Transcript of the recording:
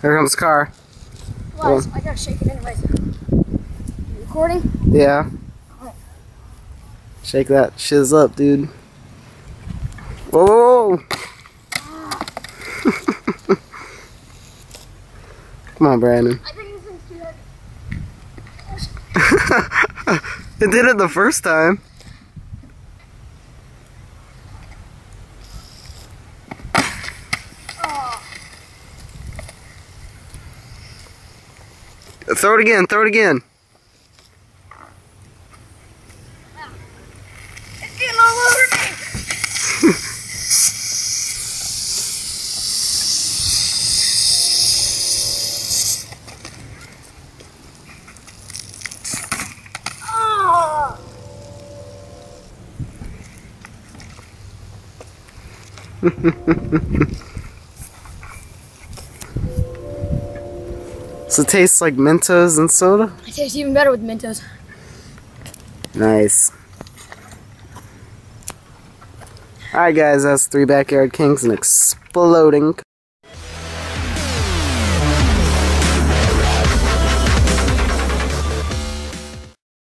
Here comes the car. Well, I gotta shake it anyways. You recording? Yeah. Alright. Shake that shiz up, dude. Whoa! Come on, Brandon. I think this thing's too heavy. It did it the first time. Throw it again, throw it again. It's getting all over me. So it tastes like Mentos and soda? It tastes even better with Mentos. Nice. Alright guys, that's 3 Backyard Kings and exploding.